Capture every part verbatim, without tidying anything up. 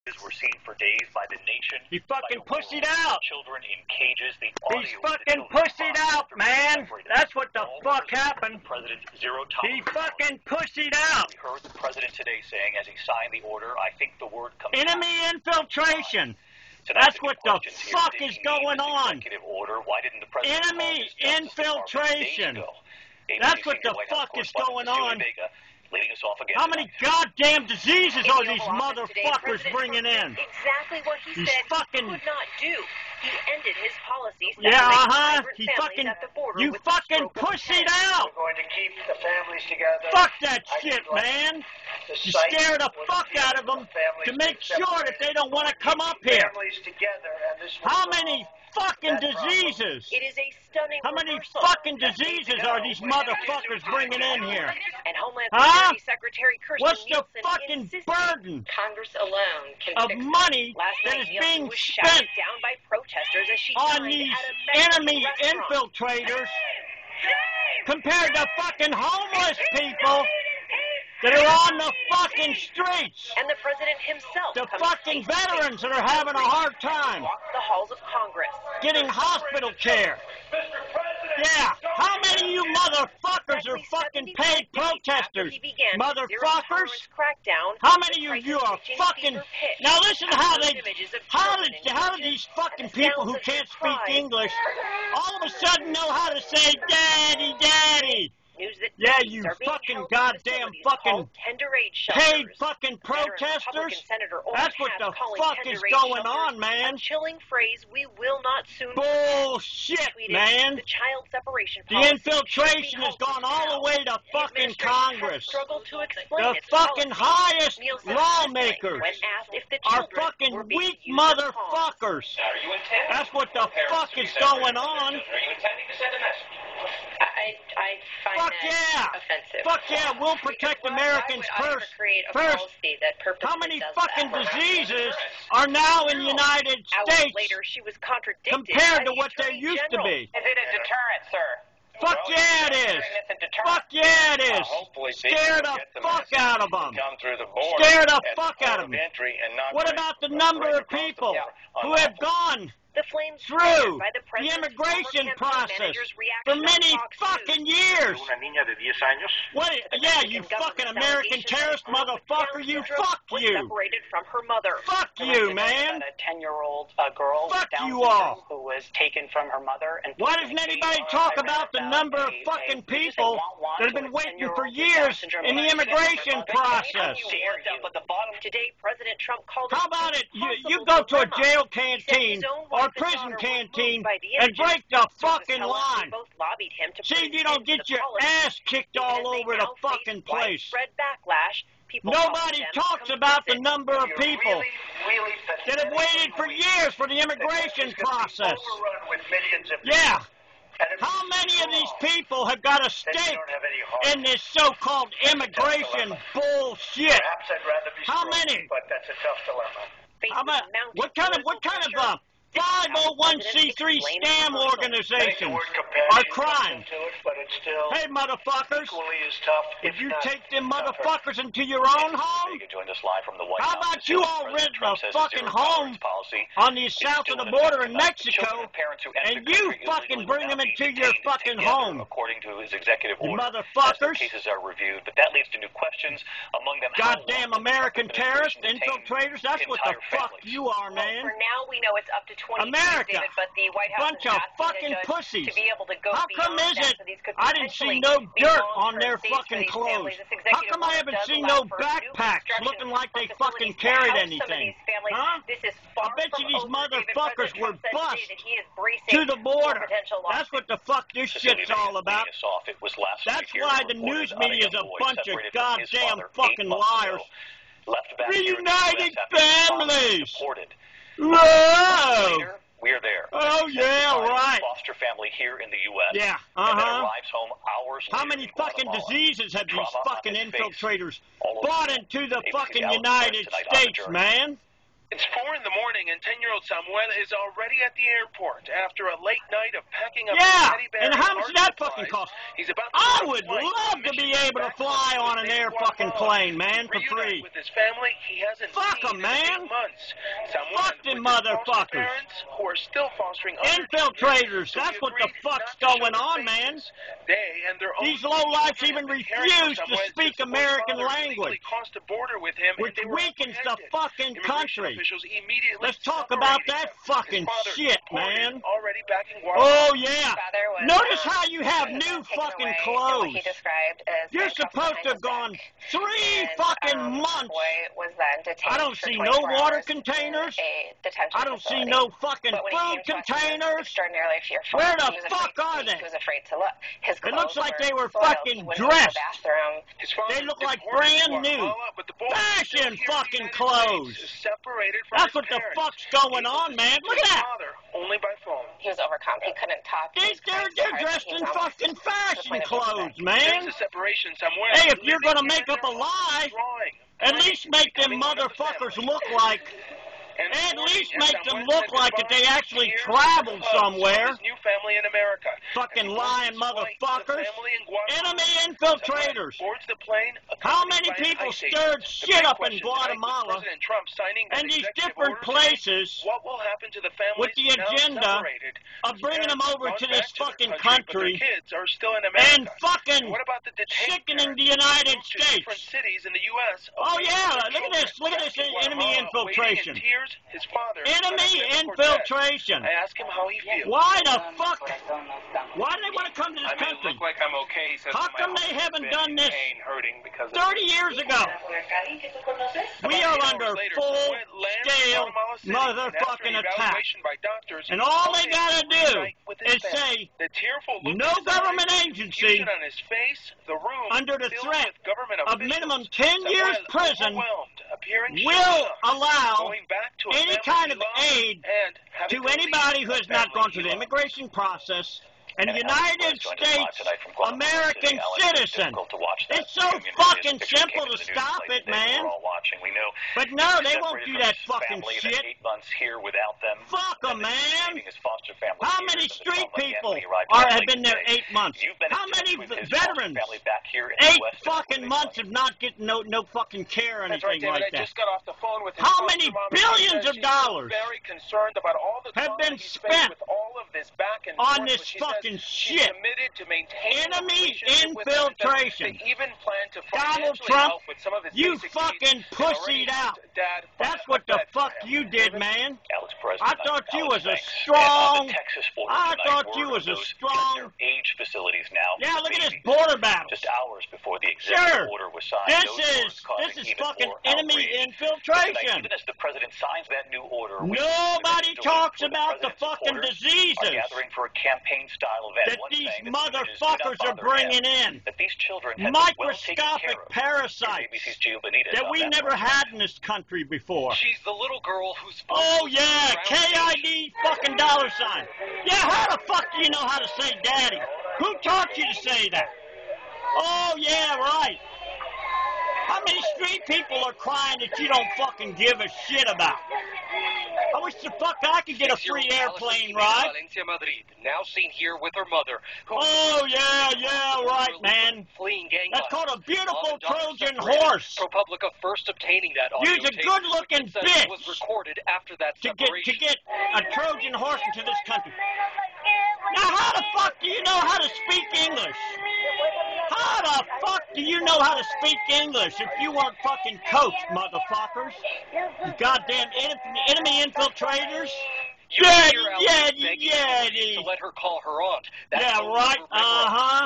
were seen for days by the nation. He fucking pussied out. Children in cages. The He's fucking pussied out, man. That's what the fuck happened. President's zero He tolerance. fucking pussied out. We heard the president today saying, as he signed the order, I think the word comes Enemy out. infiltration. Tonight, That's the what the question is, fuck did is he need going this on? executive order? Why didn't the president Enemy call his Justice Department infiltration. days ago? A B C That's what Senior the White House fuck is correspondent going Cecilia on. Vega leading us off again How many tonight. goddamn diseases In are the these Oval Office today, motherfuckers President bringing Trump in? did exactly what he He's said fucking- he could not do. He ended his policies Yeah, separating uh-huh. migrant He families fucking, at the border you with the fucking stroke of a pussied pen. out. We're going to keep the families together. Fuck that I shit, would like man. to You cite scare the what fuck the out of them families to make been sure that separated. they don't want to come up here. Families together, and this will How solve many fucking that problem. diseases? It is a stunning How many reversal. fucking diseases are these motherfuckers bringing in here? And Homeland Huh? Security Secretary Kirsten What's the Nielsen fucking insisted burden Congress alone can of fix it. money Last that night, is Nielsen being was spent shouted down by protesters as she on dined these at a Mexican enemy restaurant. infiltrators compared to fucking homeless people that are on the fucking streets? And the president himself The comes fucking face to face veterans that with are having a Congress hard and time walk the halls of Congress. getting hospital care. Yeah, how many of you motherfuckers are fucking paid protesters? Motherfuckers? How many of you are fucking... Now listen to how they... How did, how did these fucking people who can't speak English all of a sudden know how to say daddy, daddy? News that Yeah, babies you are being fucking held in goddamn facilities fucking called tender age paid shelters. fucking Veteran protesters? Republican Senator Orrin That's what Hatch the calling fuck tender is age going shelters on, man. A chilling phrase we will not soon Bullshit, tweeted, man. The child separation The policy infiltration should be has gone all the halted way to now. fucking The administration Congress. has struggled to explain The its fucking policy. highest Nielsen lawmakers when asked if the are children fucking were being weak used as pawns. motherfuckers. Are you intending? That's what the for fuck parents to is be separated going from their on. children? Are you intending to send a message? I, I find Fuck that yeah. offensive. Fuck yeah, we'll protect Why- Americans why would I ever first. create a First, policy that purposely how many does fucking that? diseases are now in the United Hours States later, she was contradicted compared by to the what there Attorney used to General. be? Is it a deterrent, sir? Fuck Well, yeah, it is. it's a deterrent. Fuck yeah, it Uh, is. hopefully Scare people the get the fuck message out of to them. come through the border Scare the at fuck the out port of them. entry and not What bring- about the bring number of across the people border who have gone The flames through triggered by the the president's immigration former campaign process manager's for reaction on many Fox fucking News. years? Una niña de diez años. What? Yeah, you Mexican fucking government's American allegations terrorist that Irma motherfucker, Down you syndrome fuck was you. separated from her mother. Fuck you, man. A ten-year-old uh, girl with Fuck Down you syndrome all. who was taken from her mother and Why put in doesn't a cage. anybody I talk read about the about number of a- fucking a- just a people want-want that have to been a waiting for ten-year-old with Down years syndrome in the and immigration her mother. process? How dare you? But the bottom Today, President Trump called How it about an it? You, you impossible go to a dilemma. jail He said canteen his own or wife and prison daughter were canteen moved by the and images. break the Sources fucking tell us they line. both lobbied him to See, put you an don't end to get the your policy. ass kicked Even all as they over the now face fucking place. widespread backlash, people Nobody call them talks about the complicit. number of You're people really, really that have waited for years for the immigration process. Overrun with millions of Yeah. And if How it's many of these wrong, people have got a then you stake don't have any heart. in this so-called immigration bullshit? Perhaps I'd rather be How strong, many? But that's a tough dilemma. Faced How with about, mounting what kind of what kind of uh, five oh one c three scam organizations are crying? To it, but it's still Hey, motherfuckers, equally as tough. if if you not take them tougher. motherfuckers into your own home, Vega joined us live from the White how House. about you all President rent Trump a says fucking zero tolerance home policy on the is south still of the in border effect in tonight. Mexico, Children and parents who enter and the you country fucking illegally bring will them now be into your detained fucking together, home? according to his executive You order. As the motherfuckers. cases are reviewed, but that leads to new questions. Among them, how Goddamn long American the terrorists, administration infiltrators, that's detained what the entire fuck families. you are, Well, man. for now, we know it's up to twenty America. David, but the White House Bunch is of asking fucking the judge pussies. to be able to go How come beyond is that, it so these could I didn't see potentially no be dirt long-term on their stays for fucking these clothes? families. This How executive come I order haven't does seen allow no for new backpacks construction looking like for they facilities fucking to carried house some of anything? these families. Huh? This is I far bet from you these over, David. motherfuckers President were Trump said today bust that he is bracing to the for border. potential That's what the fuck this Cecilia shit's Vega all about. leading us off. It was last That's week here why we the reported news on a media is young a boy bunch of separated from his goddamn father fucking eight months liars. ago, left back here in the U S Reunited after his father was families. deported. Whoa! Later, we're there. Oh, Said yeah, goodbye to his right. foster family here in the U S Yeah, And then uh-huh. arrives home hours How later many in fucking Guatemala. diseases have these Trauma on fucking his face. infiltrators All over brought the into the A B C fucking Alex United Jones tonight on The States, Journey. man? It's four in the morning, and ten-year-old Samuel is already at the airport after a late night of packing up Yeah, teddy bear and how much art did that supplies. fucking cost? He's about to I take a would flight love from to be Michigan able to back fly home on to an air Guatemala. fucking plane, man, for Reunite free. with his family he hasn't Fuck seen 'em, man. in eight months. Samuel Fuck with them his foster motherfuckers. parents, who are still fostering other Infiltrators, children, so that's he what the agreed fuck's not to show going their on, man. faces. They and their own These lowlifes children even have been caring for refuse to Samuel speak since the American father language, illegally crossed the border with him, which and they were weakens the apprehended. fucking Immigration country. officials immediately Let's talk about separated that them. fucking His father shit, deported, man. already back in Guatemala. Oh, yeah. Father was, Notice um, how you have taken new away fucking in what clothes. he described as You're handcuffs supposed behind to have his gone neck. three And, fucking um, the months. boy was then detained I don't for see no twenty-four water hours containers. in a detention I don't see facility. no fucking But when he food came to us, he was containers. extraordinarily fearful. Where the He was fuck afraid to are speak. they? He was afraid to look. His It looks clothes like they were soiled. fucking He wouldn't go to dressed. the bathroom. His father They look like deported to brand new. Guatemala, but the boy is Fashion still here in the fucking United clothes. States, separated from That's his what the parents, fuck's going able on, to man. speak Look to at his that. father only by phone. He was overcome. He couldn't talk. He They, was they're crying so they're hard that dressed he was in almost fucking to the fashion point of being clothes, sick. man. There's a separation somewhere. Hey, if you're living gonna in make their up a home, lie, drawing, at playing, least make them becoming one of the motherfuckers family. look like, And at forty, least and make Samuel them look said like that goodbye, they actually tears, traveled hugs from somewhere. his new family in America. Fucking As he lying boards his flight to the motherfuckers. family in Guatemala, Enemy Samuel infiltrators. boards the plane, How accompanied many by an people ICE agent. stirred The shit big up in question tonight, with Guatemala President Trump signing that and these executive different order tonight, places what will happen to the families with the now agenda separated, of bringing them parents over gone to back this their fucking country, country but their kids are still in America. and fucking What about the detained sickening parents the United moved to different States? cities in the U S? Oh, away yeah, from their look at this, children, look at this back in enemy Guatemala, infiltration. waiting in tears, his father, Enemy Senator Cortez. infiltration. I ask him how he feels. Why the fuck? Why do they want to come to this I may country? look like I'm okay, he says How my come they heart haven't has done been this pain, hurting because of thirty years ago? We About are eight under hours later, Samuel lands in full-scale Guatemala City, and after motherfucking an attack. evaluation by doctors, And he all was they able gotta to do reunite with his is family. say, The tearful look no in his government eyes, agency confusion on his face, the room under the filled threat with government of officials. minimum ten years Samuel, prison overwhelmed, appearing will shocked, allow going back to a any family kind he of loved, aid and having to leave anybody who a has not family gone he through the loved. immigration process. And United States American citizen. It's so fucking simple to stop it, man. But no, they won't do that fucking shit. Fuck them, man. How many street people are have been there eight months? How many veterans? Eight fucking months of not getting no no fucking care or That's right, anything David. like I that. just got off the phone with his How foster many mom, and billions she of says she's dollars very concerned about all the have trauma been he's faced spent with all of this back and on forth, this but she fucking says she's shit? committed to maintaining Enemy a relationship with him, and that infiltration. they even plan to Donald financially Trump, help with some of his you basic fucking needs, and already pussied out. helped Dad That's find what a the bed for fuck him. you did, David? man. Alex President, I thought you Alex was a Banks. strong. And on the Texas border I tonight, thought word you of was a those strong. in their age facilities now. Yeah, look at this babies. border battle. Just hours before the executive Sure. order was signed, This those is words causing this is even fucking more enemy outrage. Tonight, infiltration. even as the president signs that new order, we- Nobody the talks for the about the president's fucking supporters diseases are gathering for a campaign-style event. that One these saying that the images do not motherfuckers are bother bringing him, in. that these children have been well taken Microscopic care of. parasites A B C's Gio Benitez that on we that never front. had in this country before. She's the little girl who's Oh yeah, K I D fucking dollar sign. Yeah, how the fuck do you know how to say daddy? Who taught you to say that? Oh yeah, right. How many street people are crying that you don't fucking give a shit about? I wish the fuck I could get a free airplane ride. Valencia, Madrid, now seen here with her mother. Who Oh yeah, yeah, right, man. Fleeing gang That's called a violence. beautiful Mom and daughter Trojan separated. horse. ProPublica first obtaining that audio You's a tape, good-looking which it says bitch. was recorded after that To get separation. to get a Trojan horse into this country. Now how the fuck do you know how to speak English? How the fuck do you know how to speak English if you weren't fucking coached, motherfuckers? You goddamn en- enemy infiltrators. You Yeah, hear Alex yeah, begging yeah, police to let her call her aunt. That's Yeah, the right, River uh-huh.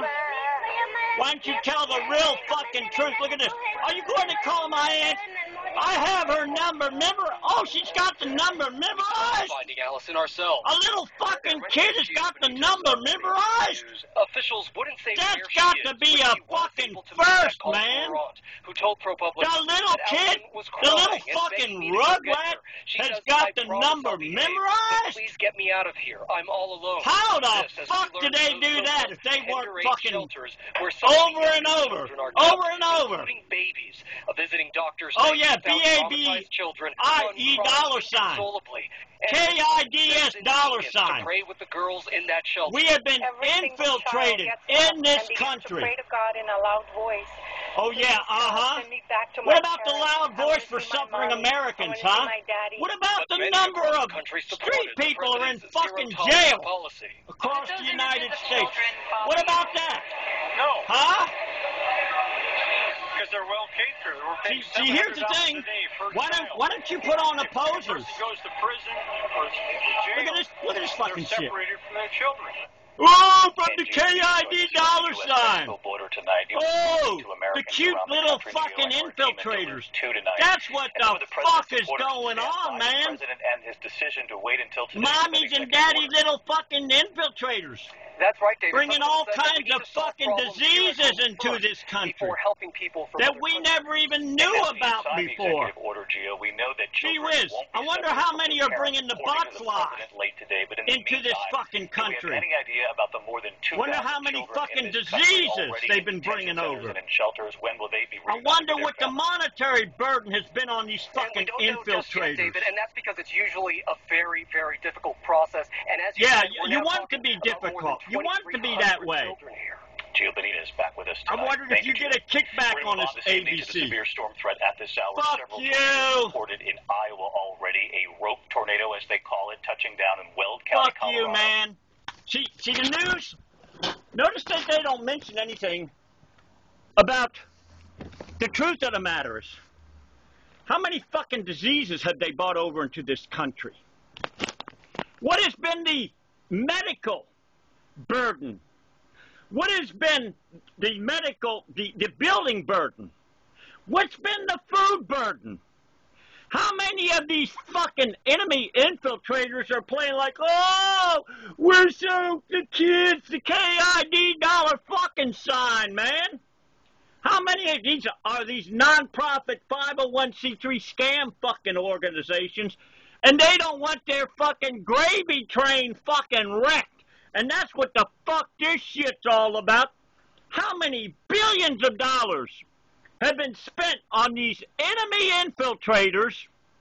Why don't you tell the real fucking truth? Look at this. Are you going to call my aunt? I have her number. Remember? Oh, she's got the number memorized. Finding Allison ourselves. A little fucking kid has got the number memorized. Officials wouldn't say That's where got she to is, be but a she was fucking able to make that first, call to man. her aunt, who told ProPublica The little that kid, Allison was the little crying and fucking begging me to go get rugrat. her. She She has says, got I the promise number I'll behave. Just memorized? Please get me out of here. I'm all alone. How the This, as fuck we do learn they from do those that if they so-called weren't tender-age fucking shelters where so many over and innocent over, children are over kept, and over? including babies, uh, visiting doctors. Oh, saying yeah, they found B A B traumatized children, I one E crying dollar sign. inconsolably. K I D S dollar To sign. pray with the girls in that shelter. We have been Every single child infiltrated gets in up this and begins country. To pray to God in a loud voice. Oh, yeah, uh-huh. Send me back to What my about the parents. loud I voice wanna for see my suffering mommy. Americans, I wanna see huh? my daddy. What about But the many number across of the country street supported the people are in president's fucking zero-tolerance jail policy. across Those the United innocent States? children, Bob. What about that? No, Huh? because they're well cared for. We're See, paying see, here's the seven hundred dollars thing. a day per Why don't, child. why don't you put on the If the posers? person goes to prison or jail, Look at this, look at this fucking they're shit. separated from their children. Oh, from And the G K O P I joins D us dollar from the U S sign. Mexico border tonight. He was Oh, speaking to the Americans cute around the little country, fucking Gio, and our team in infiltrators. Duluth two tonight. That's what And some the of president's fuck is supporters going stand on, by the man. president and his decision to wait until today. Mommies and daddy little fucking infiltrators. That's right, David. Bringing Some all them said that we kinds need of to solve fucking problems here at diseases home into first this country before helping people from that other we countries. never even And knew as we about sign the before. executive order, Gio, we know that Gee children whiz, won't be I wonder separated how from many their are bringing parents, the according to butt fly president late today. But in the into this meantime, fucking do we have country. any idea about the more than two Wonder thousand how many children fucking in this country diseases already they've in been bringing detention centers over. and in shelters? When will they be I reunited wonder with what their the families? monetary burden has been on these And we fucking don't know just yet, infiltrators. David, and that's because it's usually a very, very difficult process. And as you Yeah, said, we're you now want it to talking be about more than difficult. You want it to be that twenty-three hundred way. children here. Gio Benita is back with us I tonight. wondered Thank if you Gio. get a kickback We're on gonna this move on this A evening B to the C. severe storm threat at this hour. Fuck Several you. tornadoes reported in Iowa already. A rope tornado, as they call it, touching down in Weld County, Fuck Colorado. you, man. See, see the news? Notice that they don't mention anything about the truth of the matter is. How many fucking diseases have they brought over into this country? What has been the medical burden? What has been the medical, the, the building burden? What's been the food burden? How many of these fucking enemy infiltrators are playing like, oh, we're so, the kids, the K I D dollar fucking sign, man? How many of these are these non-profit five oh one c three scam fucking organizations, and they don't want their fucking gravy train fucking wrecked? And that's what the fuck this shit's all about. How many billions of dollars have been spent on these enemy infiltrators?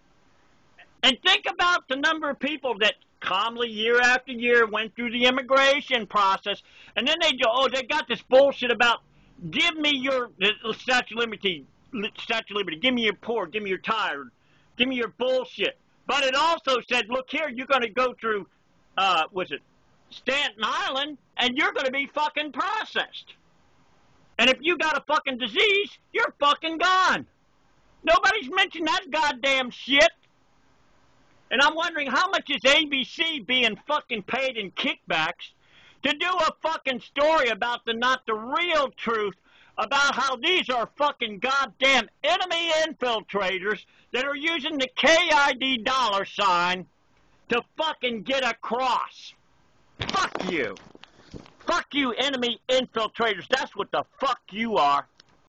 And think about the number of people that calmly, year after year, went through the immigration process, and then they go, oh, they got this bullshit about, give me your uh, statute of liberty, statute of liberty, give me your poor, give me your tired, give me your bullshit. But it also said, look here, you're going to go through, uh, was it Staten Island, and you're going to be fucking processed. And if you got a fucking disease, you're fucking gone. Nobody's mentioned that goddamn shit. And I'm wondering how much is A B C being fucking paid in kickbacks to do a fucking story about the not the real truth about how these are fucking goddamn enemy infiltrators that are using the K I D dollar sign to fucking get across. Fuck you. Fuck you, enemy infiltrators. That's what the fuck you are.